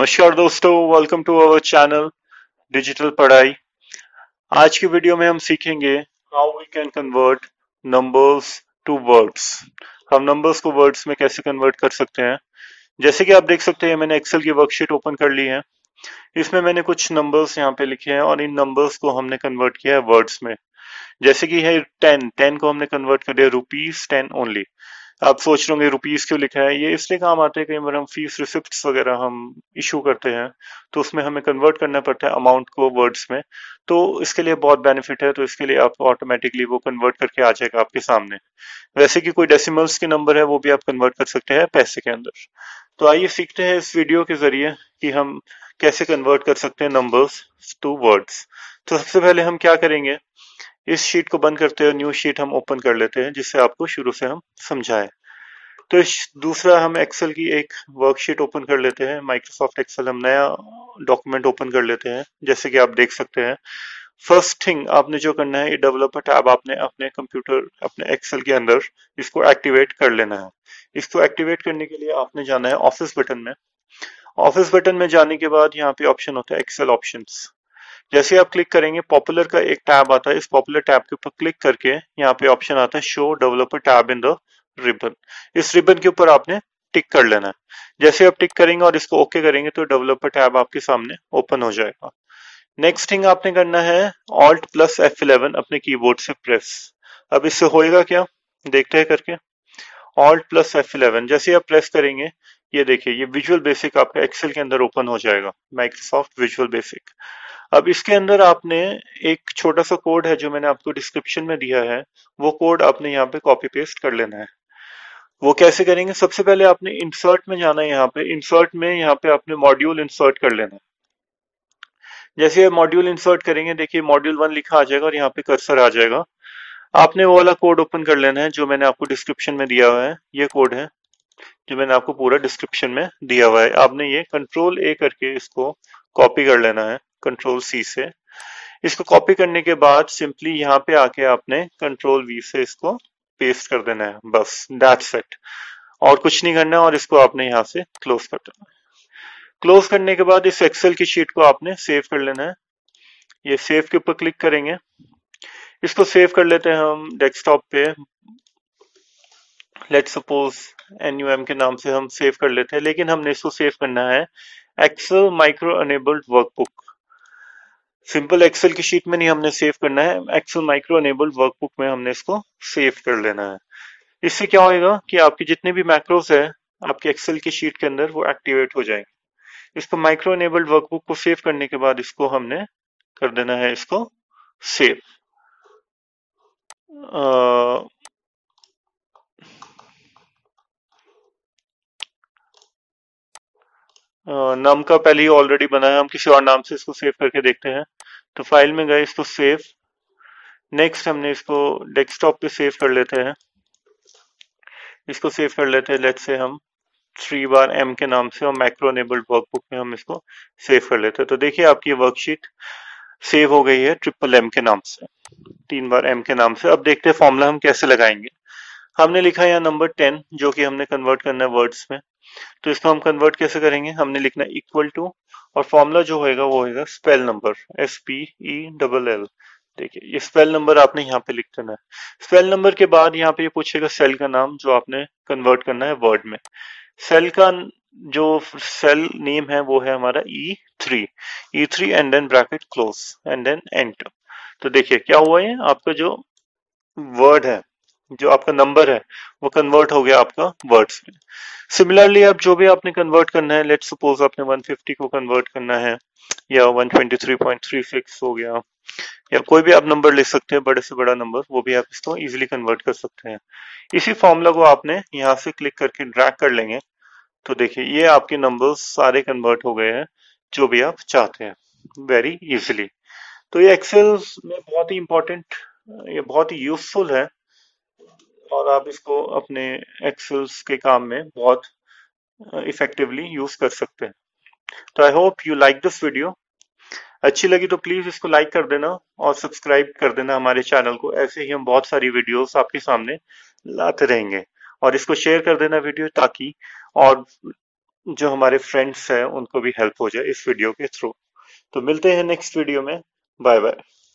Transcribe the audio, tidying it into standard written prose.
नमस्कार दोस्तों, welcome to our channel digital पढ़ाई। आज की वीडियो में हम सीखेंगे how we can convert numbers to words. हम नंबर्स को वर्ड्स में कैसे कन्वर्ट कर सकते हैं। जैसे कि आप देख सकते हैं, मैंने एक्सेल की वर्कशीट ओपन कर ली है। इसमें मैंने कुछ नंबर्स यहाँ पे लिखे हैं और इन नंबर्स को हमने कन्वर्ट किया है वर्ड्स में। जैसे कि है 10 को हमने कन्वर्ट कर दिया ₹10 ओनली। आप सोच रहे होंगे रुपीस क्यों लिखा है। ये इसलिए काम आता है, कई बार हम फीस रिसिप्ट्स वगैरह हम इशू करते हैं तो उसमें हमें कन्वर्ट करना पड़ता है अमाउंट को वर्ड्स में। तो इसके लिए बहुत बेनिफिट है, तो इसके लिए आपको ऑटोमेटिकली वो कन्वर्ट करके आ जाएगा आपके सामने। वैसे कि कोई डेसिमल्स के नंबर है वो भी आप कन्वर्ट कर सकते हैं पैसे के अंदर। तो आइए सीखते हैं इस वीडियो के जरिए कि हम कैसे कन्वर्ट कर सकते हैं नंबर्स टू वर्ड्स। तो सबसे पहले हम क्या करेंगे, इस शीट को बंद करते हैं, न्यू शीट हम ओपन कर लेते हैं जिससे आपको शुरू से हम समझाएं। तो दूसरा हम एक्सेल की एक वर्कशीट ओपन कर लेते हैं, माइक्रोसॉफ्ट एक्सेल हम नया डॉक्यूमेंट ओपन कर लेते हैं। जैसे कि आप देख सकते हैं, फर्स्ट थिंग आपने जो करना है, ये डेवलपर टैब आपने अपने कंप्यूटर अपने एक्सेल के अंदर इसको एक्टिवेट कर लेना है। इसको एक्टिवेट करने के लिए आपने जाना है ऑफिस बटन में। ऑफिस बटन में जाने के बाद यहाँ पे ऑप्शन होता है एक्सेल ऑप्शंस। जैसे आप क्लिक करेंगे, पॉपुलर का एक टैब आता है। इस पॉपुलर टैब के ऊपर क्लिक करके यहाँ पे ऑप्शन आता है show developer tab in the ribbon. इस रिबन के ऊपर आपने टिक कर लेना है। जैसे आप टिक करेंगे और इसको ओके करेंगे तो डेवलपर टैब आपके सामने ओपन हो जाएगा। नेक्स्ट थिंग आपने करना है ऑल्ट प्लस F11 अपने कीबोर्ड से प्रेस। अब इससे होएगा क्या, देखते हैं करके। ऑल्ट प्लस F11 जैसे आप प्रेस करेंगे, ये देखिए ये विजुअल बेसिक आपका एक्सेल के अंदर ओपन हो जाएगा, माइक्रोसॉफ्ट विजुअल बेसिक। अब इसके अंदर आपने एक छोटा सा कोड है जो मैंने आपको डिस्क्रिप्शन में दिया है, वो कोड आपने यहाँ पे कॉपी पेस्ट कर लेना है। वो कैसे करेंगे, सबसे पहले आपने इंसर्ट में जाना है। यहाँ पे इंसर्ट में यहाँ पे आपने मॉड्यूल इंसर्ट कर लेना है। जैसे आप मॉड्यूल इंसर्ट करेंगे, देखिए मॉड्यूल 1 लिखा आ जाएगा और यहाँ पे कर्सर आ जाएगा। आपने वो वाला कोड ओपन कर लेना है जो मैंने आपको डिस्क्रिप्शन में दिया हुआ है। ये कोड है जो मैंने आपको पूरा डिस्क्रिप्शन में दिया हुआ है। आपने ये कंट्रोल A करके इसको कॉपी कर लेना है, कंट्रोल C से। इसको कॉपी करने के बाद सिंपली यहाँ पे आके आपने कंट्रोल V से इसको पेस्ट कर देना है, बस दैट्स इट। और कुछ नहीं करना है और इसको आपने यहाँ से क्लोज कर देना है। क्लोज करने के बाद इस एक्सेल की शीट को आपने सेव कर लेना है। ये सेव के ऊपर क्लिक करेंगे, इसको सेव कर लेते हैं हम डेस्कटॉप पे। लेट्स सपोज NUM के नाम से हम सेव कर लेते हैं, लेकिन हमने इसको सेव करना है Excel macro enabled workbook. Simple Excel की शीट में नहीं हमने सेव करना है, एक्सेल माइक्रो अनेबल्ड वर्कबुक में हमने इसको सेव कर लेना है। इससे क्या होगा कि आपके जितने भी मैक्रोस है आपके एक्सेल की शीट के अंदर वो एक्टिवेट हो जाएंगे। इसको माइक्रो अनेबल्ड वर्कबुक को सेव करने के बाद इसको हमने कर देना है इसको सेव। नाम का पहले ही ऑलरेडी बना है, हम किसी और नाम से इसको सेव करके देखते हैं। तो फाइल में गए, इसको सेव। नेक्स्ट हमने इसको डेस्कटॉप पे सेव कर लेते हैं। इसको सेव कर लेते हैं, लेट्स से हम 3 बार M के नाम से, और मैक्रो अनेबल्ड वर्कबुक में हम इसको सेव कर लेते हैं। तो देखिए आपकी वर्कशीट सेव हो गई है M के नाम से, 3 बार M के नाम से। अब देखते हैं फॉर्मूला हम कैसे लगाएंगे। हमने लिखा है यहाँ नंबर 10 जो कि हमने कन्वर्ट करना है वर्ड्स में। तो इसको हम कन्वर्ट कैसे करेंगे, हमने लिखना है इक्वल टू, और फॉर्मूला जो होएगा वो होएगा स्पेल नंबर, SPELL। देखिए ये स्पेल नंबर आपने यहाँ पे लिख देना है। स्पेल नंबर के बाद यहाँ पे ये पूछेगा सेल का नाम जो आपने कन्वर्ट करना है वर्ड में। सेल का जो सेल नेम है वो है हमारा E3 and then bracket close and then enter. तो देखिए क्या हुआ, है आपका जो वर्ड है, जो आपका नंबर है वो कन्वर्ट हो गया आपका वर्ड्स में। सिमिलरली अब जो भी आपने कन्वर्ट करना है, लेट्स सपोज आपने 150 को कन्वर्ट करना है, या 123.36 हो गया, या कोई भी आप नंबर ले सकते हैं, बड़े से बड़ा नंबर, वो भी आप इसको इजीली कन्वर्ट कर सकते हैं। इसी फॉर्मूला को आपने यहाँ से क्लिक करके ड्रैग कर लेंगे। तो देखिए ये आपके नंबर्स सारे कन्वर्ट हो गए हैं जो भी आप चाहते हैं, वेरी इजीली। तो ये एक्सेल में बहुत ही इंपॉर्टेंट, ये बहुत ही यूजफुल है, और आप इसको अपने एक्सेल्स के काम में बहुत इफेक्टिवली यूज कर सकते हैं। तो I hope you like this video. अच्छी लगी तो प्लीज इसको लाइक कर देना और सब्सक्राइब कर देना हमारे चैनल को। ऐसे ही हम बहुत सारी वीडियोस आपके सामने लाते रहेंगे। और इसको शेयर कर देना वीडियो, ताकि और जो हमारे फ्रेंड्स हैं उनको भी हेल्प हो जाए इस वीडियो के थ्रू। तो मिलते हैं नेक्स्ट वीडियो में। Bye bye.